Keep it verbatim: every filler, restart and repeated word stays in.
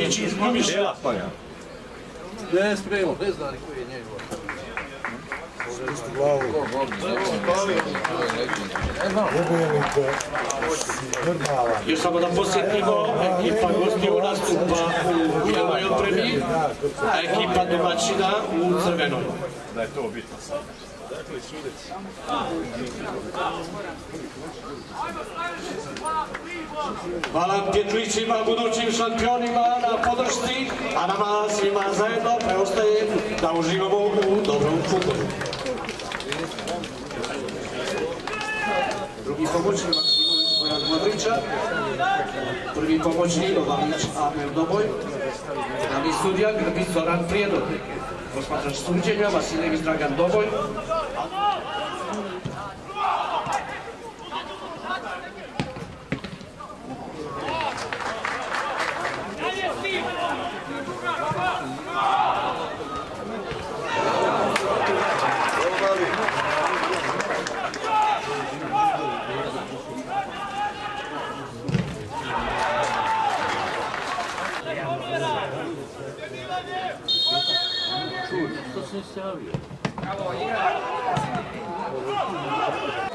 Đurić iz Grubiša. Ne spremno, ne zna ni koji je njegov. Još samo da posjetimo, ekipa gostiju nastupa u bijeloj opremi, a ekipa domaćina u crvenoj. Da je to bitno sad. Hvala Pjetlićima, budućim šampionima na podršci, a nama svima zajedno preostaje da uživamo u dobrom fudbalu. Drugi pomoćnik Maksimović Bojan Modrića, prvi pomoćnik Novalić Amel Doboj, glavni sudija Grbić Zoran Prijedor, posmatrač suđenja Vasiljević Dragan Doboj, Što se javio?